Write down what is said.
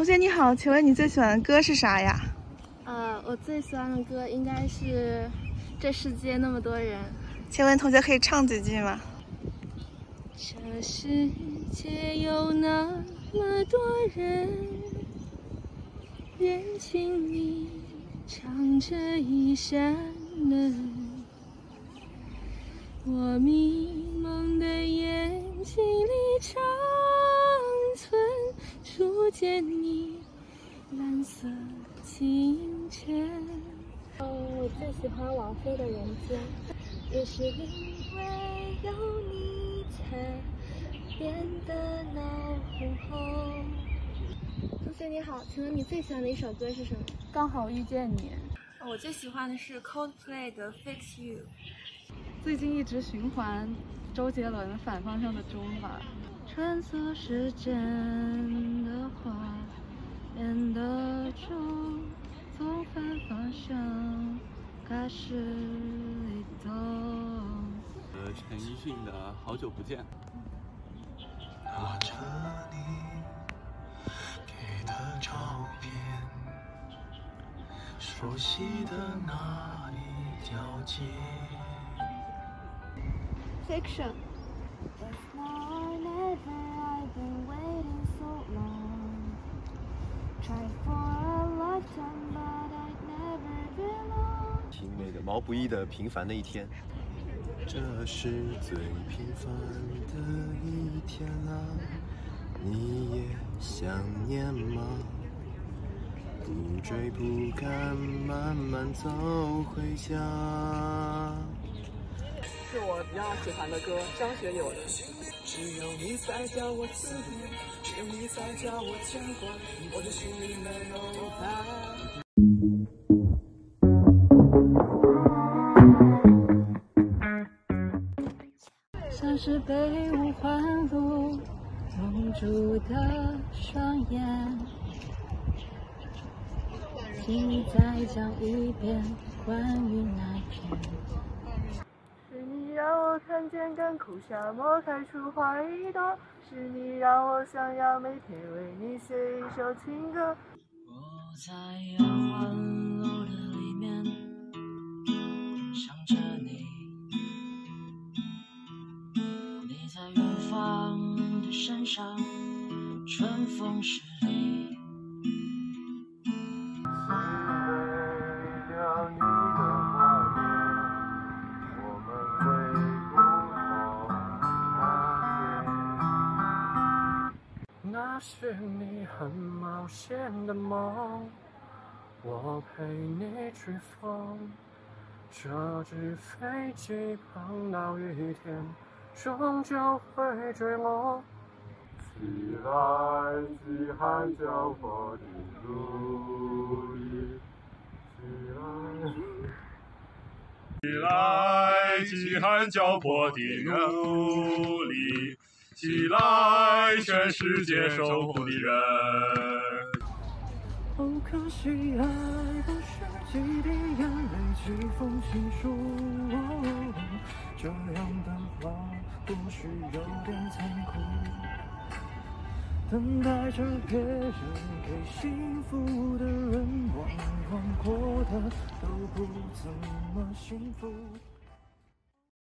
学你好，请问你最喜欢的歌是啥呀？ 我最喜欢的歌应该是《这世界那么多人》。 请问同学可以唱几句吗？ 这世界有那么多人，任请你唱这一扇门。我迷蒙的眼睛里长存，初见你蓝色清晨。我最喜欢王菲的《人间》，也是因为有你才变得闹哄哄。同学你好，请问你最喜欢的一首歌是什么？ 刚好遇见你。 我最喜欢的是 Coldplay 的 Fix You。 最近一直循环周杰伦《反方向的钟》吧。穿梭时间的花变得重，从反方向开始移动。 陈奕迅的《好久不见》。 拿着你给的照片，熟悉的那一条街。 Fiction。 听那个毛不易的《平凡的一天》。 这是最平凡的一天啊，你也想念吗？不追不赶，慢慢走回家。 是我比较喜欢的歌，张学友的。 只有你才叫我思念，只有你才叫我牵挂，我的心里没有他。 像是被五环路蒙住的双眼，请你再讲一遍关于那片。 是你让我看见干枯沙漠开出花一朵，是你让我想要每天为你写一首情歌。 我在圆环路的里面想着你，你在远方的山上，春风十里。那是你很冒险的梦，我陪你去疯。这只飞机碰到雨天，终究会坠落。起来，饥寒交迫的奴隶，起来。 起来，饥寒交迫的奴隶，起来，全世界受苦的人。 哦，可惜爱不是几滴眼泪几封情书，这样的话或许有点残酷。等待着别人给幸福的人，往往过得都不怎么幸福。